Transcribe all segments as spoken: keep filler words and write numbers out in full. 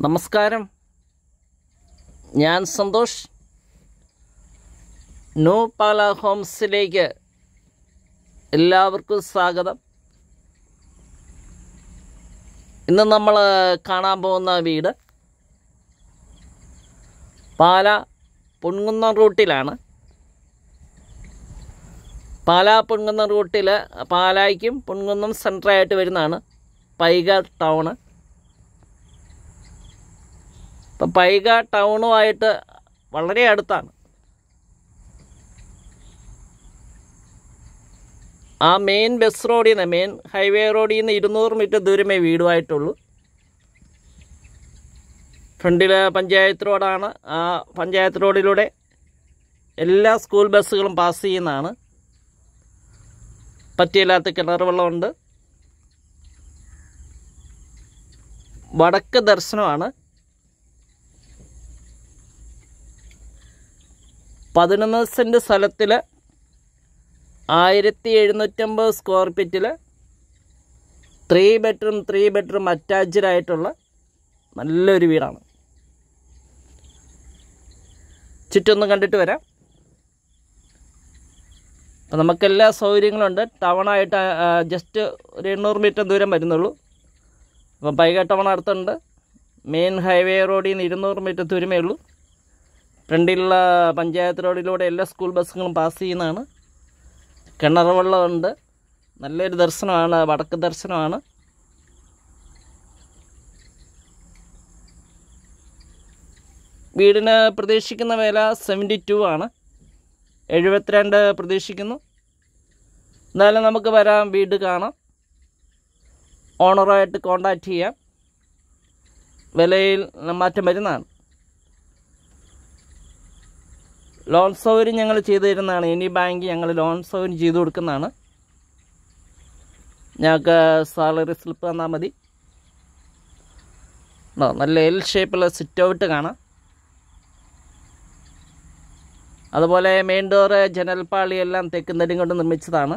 നമസ്കാരം, ഞാൻ സന്തോഷ്. ന്യൂ പാല ഹോംസിലേക്ക് എല്ലാവർക്കും സ്വാഗതം. ഇന്ന് നമ്മൾ കാണാൻ പോകുന്ന വീട് പാല പൊൻകുന്നം റൂട്ടിലാണ്. പാല പൊൻകുന്നം റൂട്ടിൽ പാലായ്ക്കും പൊൻകുന്നം സെൻറ്ററായിട്ട് വരുന്നതാണ് പൈക ടൗണ്. ഇപ്പം പൈക ടൗണുമായിട്ട് വളരെ അടുത്താണ്. ആ മെയിൻ ബസ് റോഡിൽ നിന്ന് മെയിൻ ഹൈവേ റോഡിൽ നിന്ന് ഇരുന്നൂറ് മീറ്റർ ദൂരമേ വീടുമായിട്ടുള്ളൂ. ഫ്രണ്ടിൽ പഞ്ചായത്ത് റോഡാണ്. ആ പഞ്ചായത്ത് റോഡിലൂടെ എല്ലാ സ്കൂൾ ബസ്സുകളും പാസ് ചെയ്യുന്നതാണ്. പറ്റിയില്ലാത്ത കിണർ വെള്ളമുണ്ട്. വടക്ക് ദർശനമാണ്. പതിനൊന്ന് സെൻറ്റ് സ്ഥലത്തിൽ ആയിരത്തി എഴുന്നൂറ്റമ്പത് സ്ക്വയർ ഫീറ്റിൽ three bedroom three bedroom attached ആയിട്ടുള്ള നല്ലൊരു വീടാണ്. ചുറ്റൊന്ന് കണ്ടിട്ട് വരാം. അപ്പം നമുക്കെല്ലാ സൗകര്യങ്ങളുണ്ട്. ടൗണായിട്ട് ജസ്റ്റ് ഒരു എണ്ണൂറ് മീറ്റർ ദൂരം വരുന്നുള്ളൂ. അപ്പം പൈക ടൗൺ അടുത്തുണ്ട്. മെയിൻ ഹൈവേ റോഡിൽ നിന്ന് ഇരുന്നൂറ് മീറ്റർ ദൂരമേ ഉള്ളൂ. ഫ്രണ്ടിലുള്ള പഞ്ചായത്ത് റോഡിലൂടെ എല്ലാ സ്കൂൾ ബസ്സുകളും പാസ് ചെയ്യുന്നതാണ്. കിണർ വെള്ളമുണ്ട്. നല്ലൊരു ദർശനമാണ്, വടക്ക് ദർശനമാണ്. വീടിന് പ്രതീക്ഷിക്കുന്ന വില സെവൻറ്റി ടു ആണ്. എഴുപത്തിരണ്ട് പ്രതീക്ഷിക്കുന്നു. എന്നാലും നമുക്ക് വരാം, വീട് കാണാം, ഓണറുമായിട്ട് കോണ്ടാക്റ്റ് ചെയ്യാം. വിലയിൽ മാറ്റം വരുന്നതാണ്. ലോൺ സൗകര്യം ഞങ്ങൾ ചെയ്തു തരുന്നതാണ്. ഇനി ബാങ്ക് ഞങ്ങൾ ലോൺ സൗകര്യം ചെയ്തു കൊടുക്കുന്നതാണ്. ഞങ്ങൾക്ക് സാലറി സ്ലിപ്പ് തന്നാൽ മതി. നല്ല എൽ ഷേപ്പുള്ള സിറ്റ് ഔട്ട് കാണാം. അതുപോലെ മെയിൻ ഡോറ്, ജനൽപ്പാളി എല്ലാം തെക്കുന്നടിയും കൊണ്ട് നിർമ്മിച്ചതാണ്.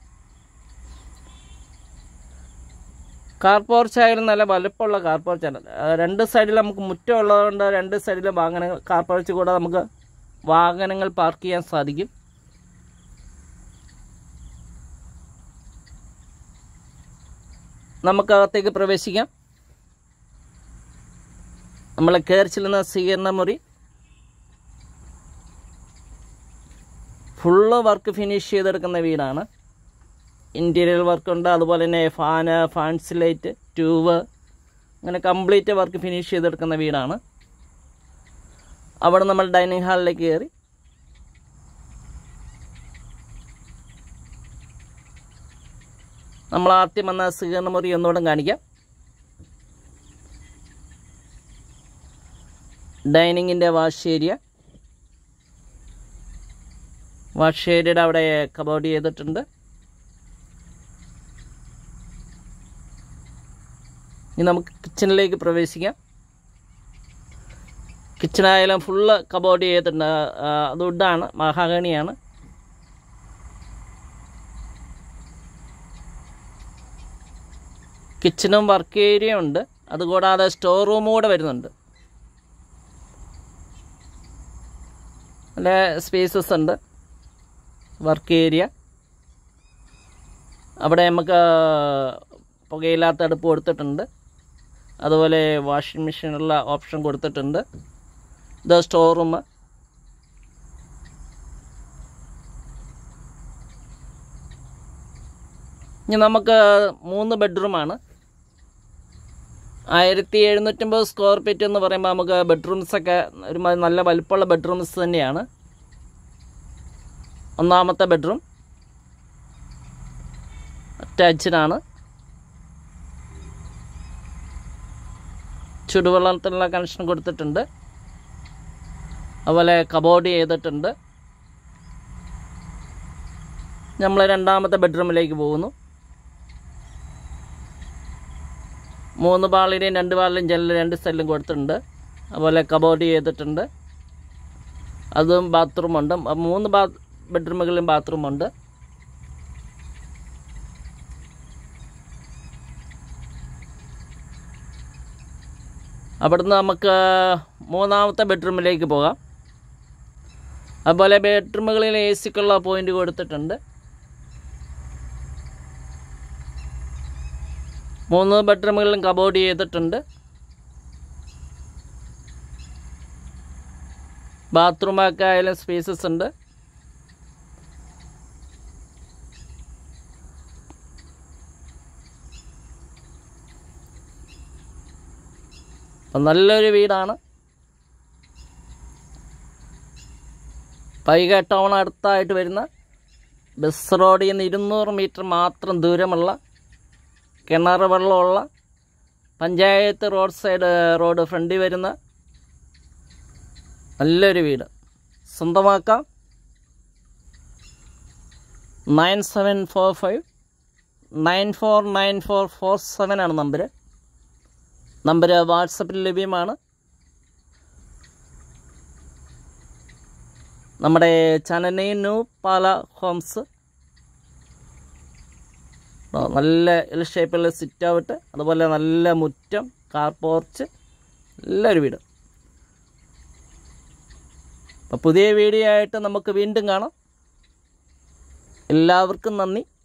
കാർ പോർച്ചായാലും നല്ല വലുപ്പമുള്ള കാർ പോർച്ചാണ്. രണ്ട് സൈഡിൽ നമുക്ക് മുറ്റം ഉള്ളതുകൊണ്ട് രണ്ട് സൈഡിലും വാഹനങ്ങൾ കാർ പോർച്ച് കൂടെ നമുക്ക് വാഹനങ്ങൾ പാർക്ക് ചെയ്യാൻ സാധിക്കും. നമുക്കകത്തേക്ക് പ്രവേശിക്കാം. നമ്മൾ കയറി ചെല്ലുന്ന സ്വീകരണ മുറി ഫുള്ള് വർക്ക് ഫിനിഷ് ചെയ്തെടുക്കുന്ന വീടാണ്. ഇൻറ്റീരിയർ വർക്കുണ്ട്. അതുപോലെ തന്നെ ഫാന്, ഫാൻസ് ലൈറ്റ്, ട്യൂബ്, അങ്ങനെ കംപ്ലീറ്റ് വർക്ക് ഫിനിഷ് ചെയ്തെടുക്കുന്ന വീടാണ്. അവിടെ നമ്മൾ ഡൈനിങ് ഹാളിലേക്ക് കയറി. നമ്മൾ ആദ്യം വന്ന സ്വീകരണ മുറി ഒന്നുകൂടെ കാണിക്കാം. ഡൈനിങ്ങിൻ്റെ വാഷ് ഏരിയ. വാഷ് ഏരിയയുടെ അവിടെ കബോർഡ് ചെയ്തിട്ടുണ്ട്. ഇനി നമുക്ക് കിച്ചണിലേക്ക് പ്രവേശിക്കാം. കിച്ചണായാലും ഫുള്ള് കബോർഡ് ചെയ്തിട്ടുണ്ട്. അത് വുഡാണ്, മഹാഗണിയാണ്. കിച്ചണും വർക്ക് ഏരിയ ഉണ്ട്. അതുകൂടാതെ സ്റ്റോർ റൂമും കൂടെ വരുന്നുണ്ട്. നല്ല സ്പേസസ് ഉണ്ട്. വർക്ക് ഏരിയ അവിടെ നമുക്ക് പുകയില്ലാത്ത അടുപ്പ് കൊടുത്തിട്ടുണ്ട്. അതുപോലെ വാഷിംഗ് മെഷീനുള്ള ഓപ്ഷൻ കൊടുത്തിട്ടുണ്ട്. ഇത് സ്റ്റോർ റൂം. ഇനി നമുക്ക് മൂന്ന് ബെഡ്റൂമാണ്. ആയിരത്തി എഴുന്നൂറ്റമ്പത് സ്ക്വയർ ഫീറ്റ് എന്ന് പറയുമ്പോൾ നമുക്ക് ബെഡ്റൂംസൊക്കെ ഒരു നല്ല വലുപ്പമുള്ള ബെഡ്റൂംസ് തന്നെയാണ്. ഒന്നാമത്തെ ബെഡ്റൂം അറ്റാച്ച്ഡാണ്. ചുടുവെള്ളത്തിനുള്ള കണക്ഷൻ കൊടുത്തിട്ടുണ്ട്. അതുപോലെ കബോർഡ് ചെയ്തിട്ടുണ്ട്. നമ്മൾ രണ്ടാമത്തെ ബെഡ്റൂമിലേക്ക് പോകുന്നു. മൂന്ന് പാളിയുടെയും രണ്ട് പാളിലും ജനൽ രണ്ട് സൈഡിലും കൊടുത്തിട്ടുണ്ട്. അതുപോലെ കബോർഡ് ചെയ്തിട്ടുണ്ട്. അതും ബാത്റൂമുണ്ട്. മൂന്ന് ബാ ബെഡ്റൂമുകളിലും ബാത്റൂമുണ്ട്. അവിടുന്ന് നമുക്ക് മൂന്നാമത്തെ ബെഡ്റൂമിലേക്ക് പോകാം. അതുപോലെ ബെഡ്റൂമുകളിൽ എ സിക്കുള്ള പോയിൻ്റ് കൊടുത്തിട്ടുണ്ട്. മൂന്ന് ബെഡ്റൂമുകളിലും കബോർഡ് ചെയ്തിട്ടുണ്ട്. ബാത്റൂമൊക്കെ ആയാലും സ്പേസസ് ഉണ്ട്. അപ്പം നല്ലൊരു വീടാണ്. പൈക ടൗൺ അടുത്തായിട്ട് വരുന്ന ബസ് റോഡിൽ നിന്ന് ഇരുന്നൂറ് മീറ്റർ മാത്രം ദൂരമുള്ള കിണർ വെള്ളമുള്ള പഞ്ചായത്ത് റോഡ് സൈഡ് റോഡ് ഫ്രണ്ടിൽ വരുന്ന നല്ലൊരു വീട് സ്വന്തമാക്കാം. Nine seven four five nine four nine four four seven ആണ് നമ്പർ. നമ്പർ വാട്സപ്പിൽ ലഭ്യമാണ്. നമ്മുടെ ചാനലിനെ ന്യൂ പാല ഹോംസ്. നല്ല എൽ ഷേപ്പുള്ള സിറ്റ് ഔട്ട്, അതുപോലെ നല്ല മുറ്റം, കാർ പോർച്ച്, നല്ലൊരു വീട്. അപ്പോൾ പുതിയ വീഡിയോ ആയിട്ട് നമുക്ക് വീണ്ടും കാണാം. എല്ലാവർക്കും നന്ദി.